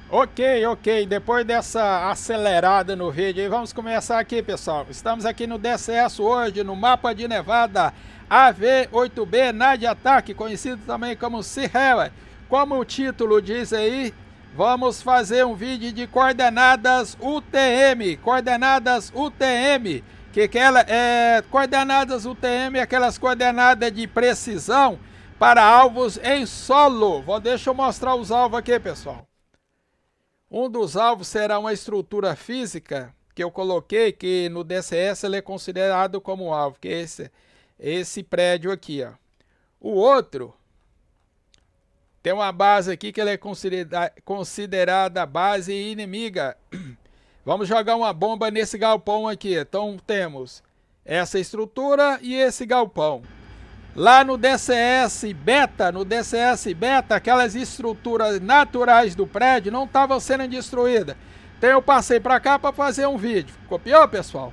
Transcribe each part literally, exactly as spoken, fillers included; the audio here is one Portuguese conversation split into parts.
Ok, ok. Depois dessa acelerada no vídeo aí, vamos começar aqui, pessoal. Estamos aqui no D C S hoje, no mapa de Nevada A V oito B Night Attack, conhecido também como Sierra. Como o título diz aí, vamos fazer um vídeo de coordenadas U T M. Coordenadas U T M. Que aquela, é, coordenadas U T M, aquelas coordenadas de precisão para alvos em solo. Vou, deixa eu mostrar os alvos aqui, pessoal. Um dos alvos será uma estrutura física que eu coloquei, que no D C S ele é considerado como alvo, que é esse, esse prédio aqui, ó. O outro tem uma base aqui que ele é considerada, considerada base inimiga. Vamos jogar uma bomba nesse galpão aqui. Então temos essa estrutura e esse galpão. Lá no D C S Beta, no D C S Beta, aquelas estruturas naturais do prédio não estavam sendo destruídas. Então eu passei para cá para fazer um vídeo. Copiou, pessoal?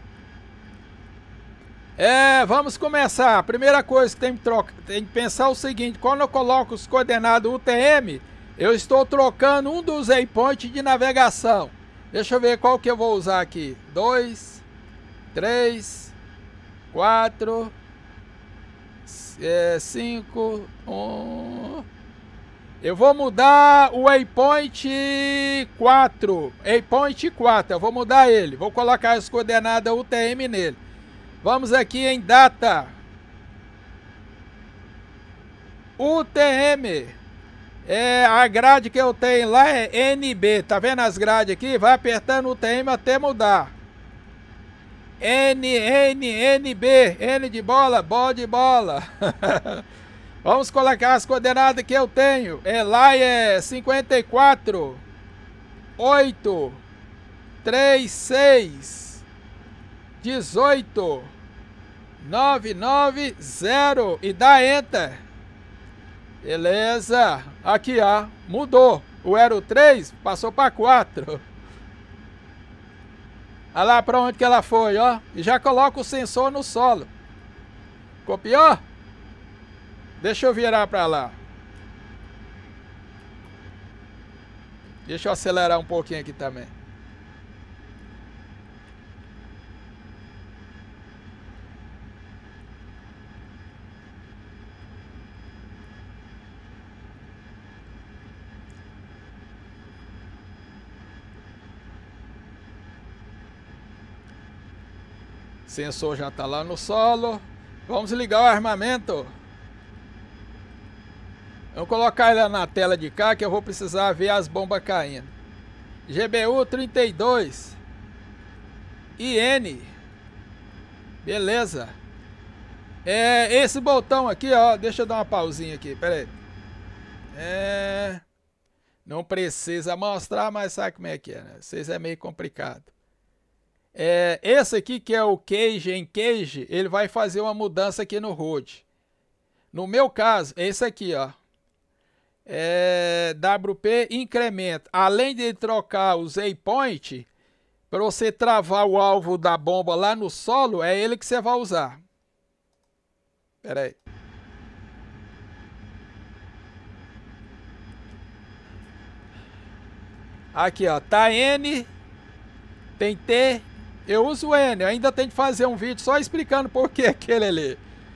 É, vamos começar. A primeira coisa que tem que, trocar, tem que pensar é o seguinte: quando eu coloco os coordenados U T M, eu estou trocando um dos waypoints de navegação. Deixa eu ver qual que eu vou usar aqui. dois, três, quatro... É, cinco, um. Eu vou mudar o waypoint quatro. Waypoint quatro, eu vou mudar ele. Vou colocar as coordenadas U T M nele. Vamos aqui em data. U T M. É, a grade que eu tenho lá é N B. Tá vendo as grades aqui? Vai apertando o U T M até mudar. N, N, N, B, N de bola, bola de bola. Vamos colocar as coordenadas que eu tenho. É, lá é cinquenta e quatro, oito, três, seis, dezoito, nove, nove, zero e dá Enter. Beleza. Aqui, ó, mudou. O Aero três passou para quatro. Olha lá para onde que ela foi, ó. E já coloca o sensor no solo. Copiou? Deixa eu virar para lá. Deixa eu acelerar um pouquinho aqui também. Sensor já está lá no solo. Vamos ligar o armamento. Vamos colocar ele na tela de cá que eu vou precisar ver as bombas caindo. G B U trinta e dois. I N. Beleza. É, esse botão aqui, ó. Deixa eu dar uma pausinha aqui. Pera aí. É, não precisa mostrar, mas sabe como é que é, né? Vocês é meio complicado. É, esse aqui que é o Cage em Cage, ele vai fazer uma mudança aqui no H U D. No meu caso, esse aqui, ó. É W P incremento. Além de trocar os waypoint, para você travar o alvo da bomba lá no solo, é ele que você vai usar. Espera aí. Aqui, ó. Tá N, tem T. Eu uso o N, eu ainda tenho que fazer um vídeo só explicando por que aquele ali.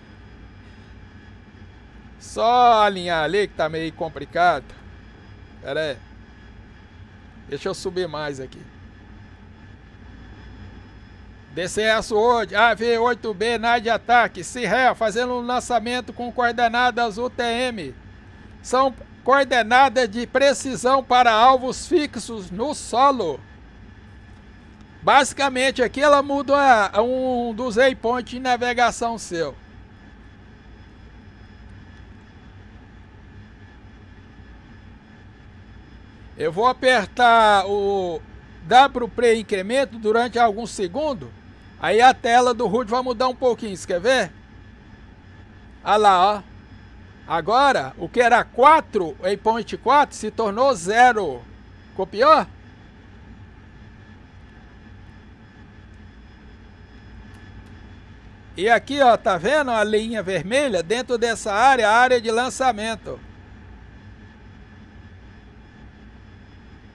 Só alinhar ali que tá meio complicado. Pera aí. Deixa eu subir mais aqui. D C S hoje, A V oito B Night Attack, Sierra, fazendo um lançamento com coordenadas U T M. São coordenadas de precisão para alvos fixos no solo. Basicamente aqui ela muda um dos waypoints de navegação seu. Eu vou apertar o W P incremento durante alguns segundos. Aí a tela do H U D vai mudar um pouquinho. Você quer ver? Olha lá, ó. Agora o que era quatro, waypoint quatro, se tornou zero. Copiou? E aqui, ó, tá vendo a linha vermelha? Dentro dessa área, a área de lançamento.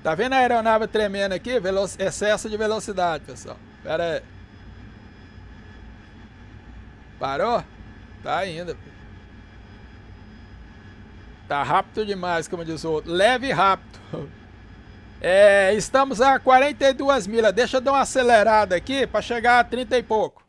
Tá vendo a aeronave tremendo aqui? Velo excesso de velocidade, pessoal. Pera aí. Parou? Tá ainda. Tá rápido demais, como diz o outro. Leve e rápido. É, estamos a quarenta e duas milhas. Deixa eu dar uma acelerada aqui para chegar a trinta e pouco.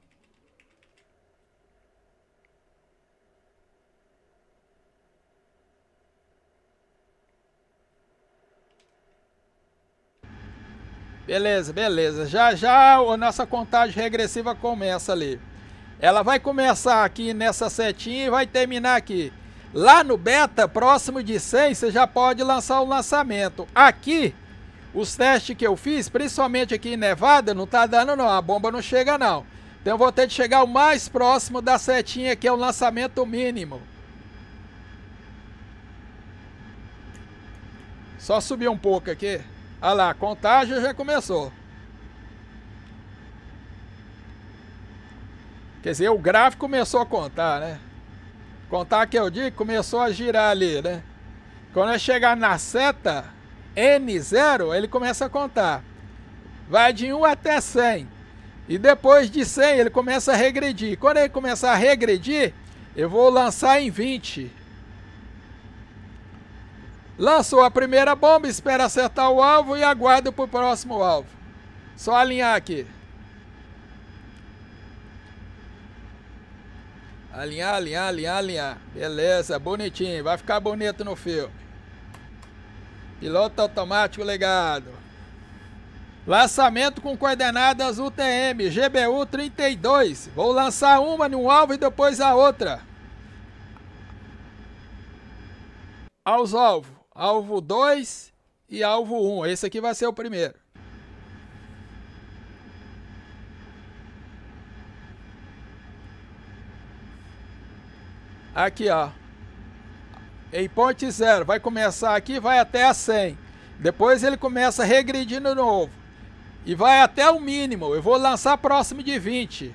Beleza, beleza. Já já a nossa contagem regressiva começa ali. Ela vai começar aqui nessa setinha e vai terminar aqui. Lá no beta, próximo de cem, você já pode lançar o lançamento. Aqui, os testes que eu fiz, principalmente aqui em Nevada, não tá dando não. A bomba não chega não. Então eu vou ter que chegar o mais próximo da setinha, que é o lançamento mínimo. Só subir um pouco aqui. Olha lá, a contagem já começou. Quer dizer, o gráfico começou a contar, né? Contar que eu digo, começou a girar ali, né? Quando eu chegar na seta N zero, ele começa a contar. Vai de um até cem. E depois de cem, ele começa a regredir. Quando ele começar a regredir, eu vou lançar em vinte. Lançou a primeira bomba, espera acertar o alvo e aguarda para o próximo alvo. Só alinhar aqui. Alinhar, alinhar, alinhar, alinhar. Beleza, bonitinho. Vai ficar bonito no filme. Piloto automático ligado. Lançamento com coordenadas U T M, G B U trinta e dois. Vou lançar uma no alvo e depois a outra. Aos alvos. Alvo dois e alvo um. Esse aqui vai ser o primeiro. Aqui, ó. Em ponto zero. Vai começar aqui, vai até a cem. Depois ele começa regredindo de novo. E vai até o mínimo. Eu vou lançar próximo de vinte.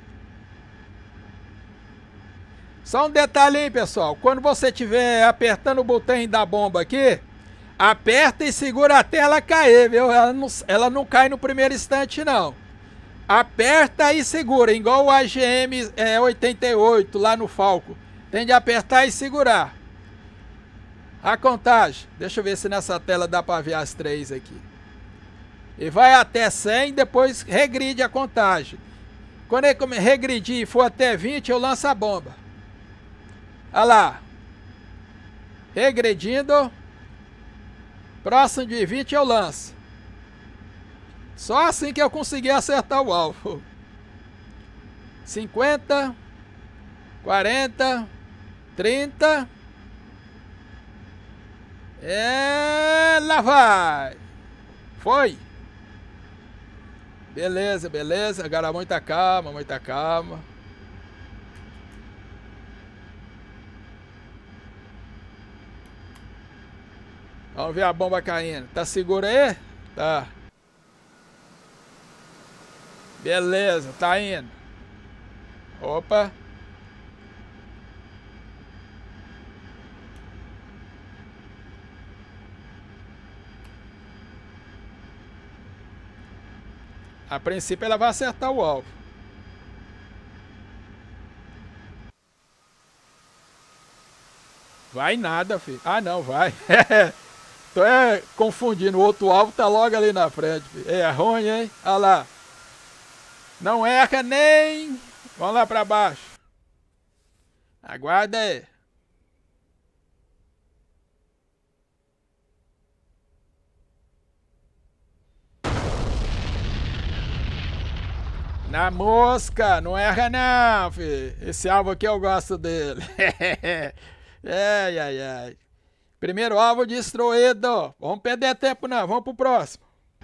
Só um detalhe aí, pessoal. Quando você estiver apertando o botão da bomba aqui, aperta e segura até ela cair, viu? Ela não, ela não cai no primeiro instante, não. Aperta e segura, igual o A G M é, oitenta e oito lá no Falco. Tem de apertar e segurar. A contagem. Deixa eu ver se nessa tela dá para ver as três aqui. E vai até cem, depois regride a contagem. Quando ele regredir e for até vinte, eu lanço a bomba. Olha lá. Regredindo. Próximo de vinte eu lanço. Só assim que eu conseguir acertar o alvo. cinquenta, quarenta, trinta. É, lá vai. Foi. Beleza, beleza. Agora muita calma, muita calma. Vamos ver a bomba caindo. Tá segura aí? Tá. Beleza, tá indo. Opa. A princípio ela vai acertar o alvo. Vai nada, filho. Ah, não, vai. Tô é confundindo. O outro alvo tá logo ali na frente, filho. É ruim, hein? Olha lá. Não erra nem... Vamos lá pra baixo. Aguarda aí. Na mosca, não erra não, filho. Esse alvo aqui eu gosto dele. Ai, ai, ai. Primeiro alvo destruído. Vamos perder tempo não, vamos pro próximo.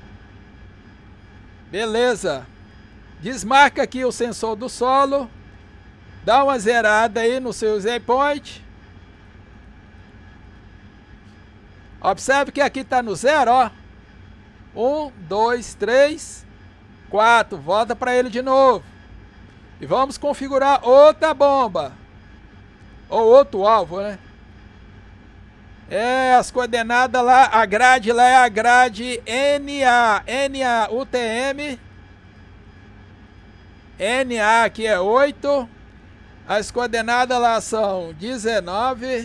Beleza. Desmarca aqui o sensor do solo. Dá uma zerada aí no seu waypoint. Observe que aqui tá no zero, ó. Um, dois, três, quatro. Volta para ele de novo. E vamos configurar outra bomba. Ou outro alvo, né? É, as coordenadas lá, a grade lá é a grade N A, N A, U T M. N A aqui é oito. As coordenadas lá são dezenove.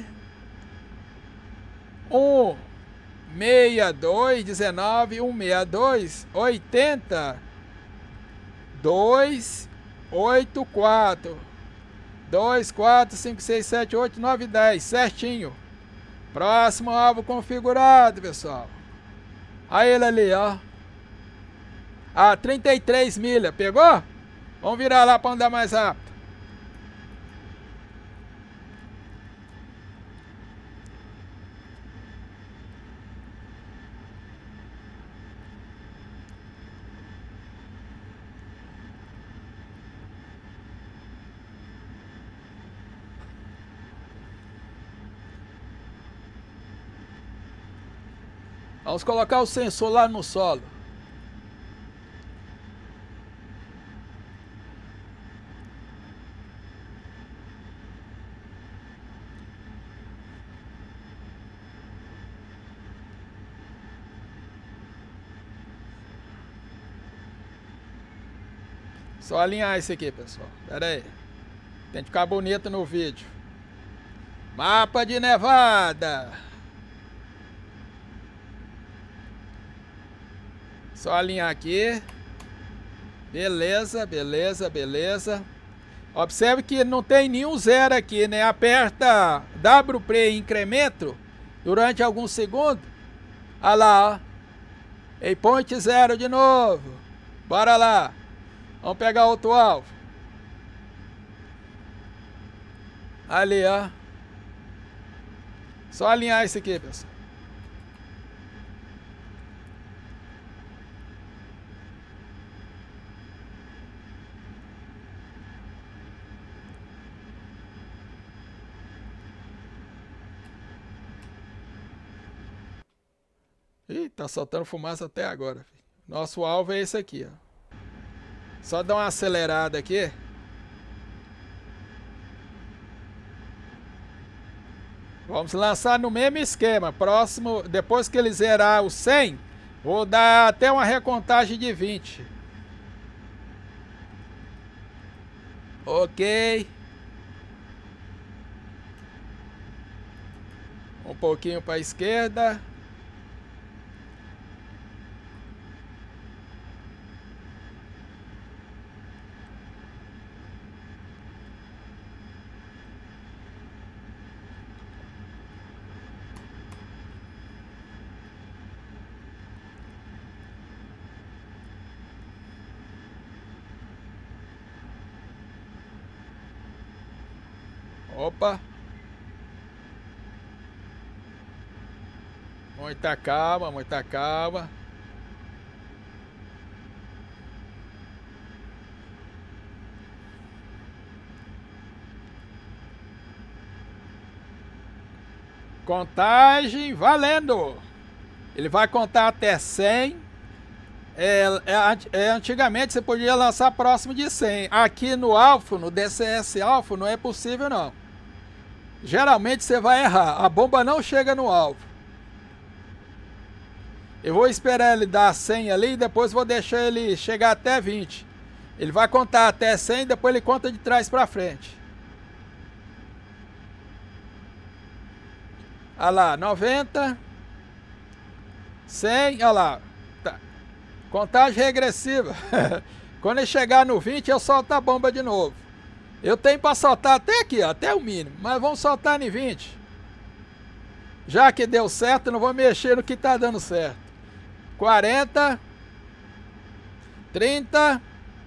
um, sessenta e dois, dezenove, cento e sessenta e dois, oitenta, dois, oito, quatro, dois, quatro, cinco, seis, sete, oito, nove, dez, certinho. Próximo alvo configurado, pessoal. Aí ele ali, ó. Ah, trinta e três milhas, pegou? Vamos virar lá para andar mais rápido. Vamos colocar o sensor lá no solo. Só alinhar isso aqui, pessoal. Pera aí. Tem que ficar bonito no vídeo. Mapa de Nevada. Só alinhar aqui. Beleza, beleza, beleza. Observe que não tem nenhum zero aqui, né? Aperta W P incremento durante alguns segundos. Olha lá, ó. Em point zero de novo. Bora lá. Vamos pegar outro alvo. Ali, ó. Só alinhar isso aqui, pessoal. Ih, tá soltando fumaça até agora, filho. Nosso alvo é esse aqui, ó. Só dar uma acelerada aqui. Vamos lançar no mesmo esquema. Próximo, depois que ele zerar o cem, vou dar até uma recontagem de vinte. Ok. Um pouquinho para a esquerda. Opa. Muita calma, muita calma. Contagem valendo. Ele vai contar até cem. É, é, é, antigamente você podia lançar próximo de cem. Aqui no Alpha, no D C S Alpha, não é possível não. Geralmente você vai errar. A bomba não chega no alvo. Eu vou esperar ele dar cem ali e depois vou deixar ele chegar até vinte. Ele vai contar até cem e depois ele conta de trás para frente. Olha lá, noventa. cem, olha lá. Tá. Contagem regressiva. Quando ele chegar no vinte, eu solto a bomba de novo. Eu tenho para soltar até aqui, ó, até o mínimo. Mas vamos soltar em vinte. Já que deu certo, não vou mexer no que tá dando certo. quarenta. trinta.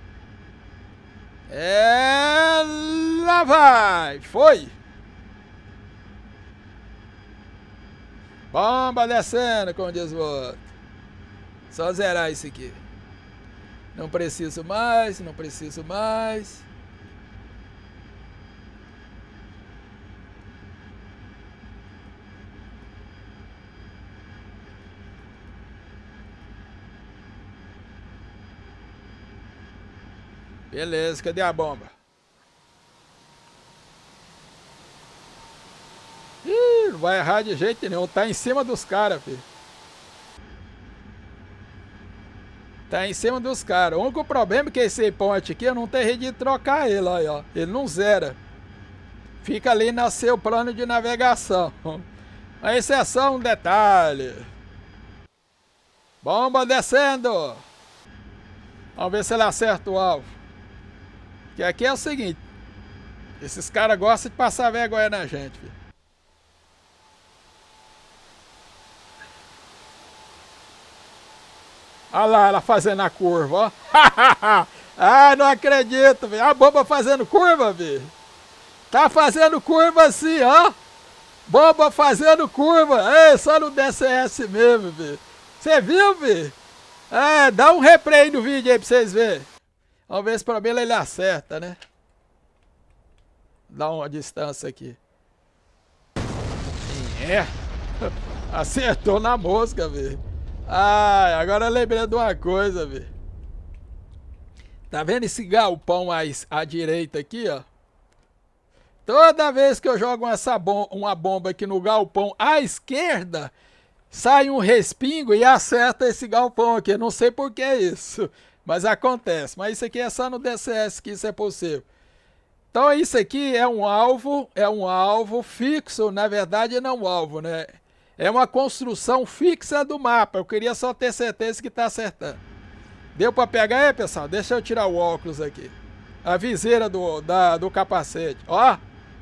É... Lá vai. Foi. Bomba descendo, como diz o outro. Só zerar isso aqui. Não preciso mais, não preciso mais. Beleza, cadê a bomba? Ih, não vai errar de jeito nenhum. Tá em cima dos caras, filho. Tá em cima dos caras. O único problema é que esse ponte aqui, eu não tenho jeito de trocar ele, aí, ó. Ele não zera. Fica ali no seu plano de navegação. A exceção, um detalhe. Bomba descendo. Vamos ver se ele acerta o alvo. Que aqui é o seguinte. Esses caras gostam de passar vergonha na gente, filho. Olha lá ela fazendo a curva, ó. Ah, não acredito, velho. A bomba fazendo curva, velho. Tá fazendo curva assim, ó. Bomba fazendo curva. É, só no D C S mesmo, velho. Você viu, velho? É, dá um replay no vídeo aí pra vocês verem. Vamos ver se pelo menos ele acerta, né? Dá uma distância aqui. É. Acertou na mosca, velho. Ai, agora eu lembrei de uma coisa, velho. Tá vendo esse galpão à, à direita aqui, ó? Toda vez que eu jogo essa bom, uma bomba aqui no galpão à esquerda, sai um respingo e acerta esse galpão aqui. Não sei por que isso, mas acontece. Mas isso aqui é só no D C S que isso é possível. Então isso aqui é um alvo, é um alvo fixo, na verdade não é um alvo, né? É uma construção fixa do mapa. Eu queria só ter certeza que tá acertando. Deu para pegar aí, pessoal? Deixa eu tirar o óculos aqui. A viseira do, da, do capacete. Ó.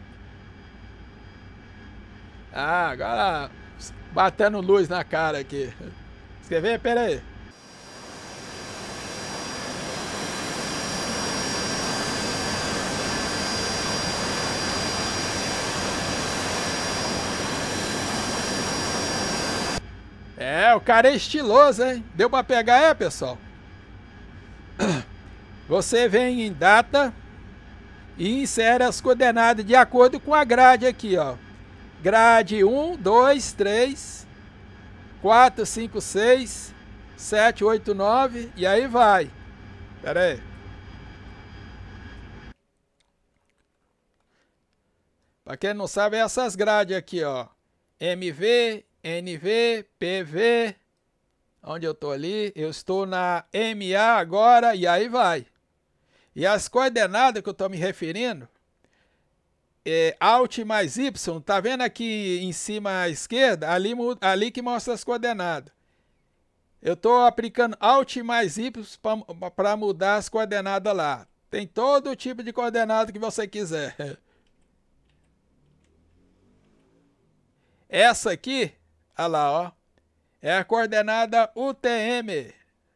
Ah, agora batendo luz na cara aqui. Quer ver? Pera aí. É, o cara é estiloso, hein? Deu pra pegar, é, pessoal? Você vem em data e insere as coordenadas de acordo com a grade aqui, ó. Grade um, dois, três, quatro, cinco, seis, sete, oito, nove e aí vai. Pera aí. Pra quem não sabe, é essas grades aqui, ó. M V, N V, P V, onde eu tô ali, eu estou na M A agora e aí vai. E as coordenadas que eu tô me referindo, é Alt mais Y, tá vendo aqui em cima à esquerda? Ali, ali que mostra as coordenadas. Eu tô aplicando Alt mais Y para mudar as coordenadas lá. Tem todo tipo de coordenada que você quiser. Essa aqui, olha lá, ó, é a coordenada U T M.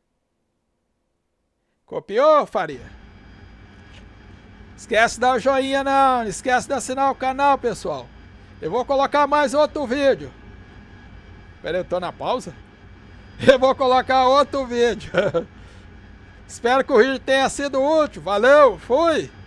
Copiou, Faria? Esquece de dar o joinha não, não esquece de assinar o canal, pessoal. Eu vou colocar mais outro vídeo. Pera aí, eu tô na pausa? Eu vou colocar outro vídeo. Espero que o vídeo tenha sido útil. Valeu, fui!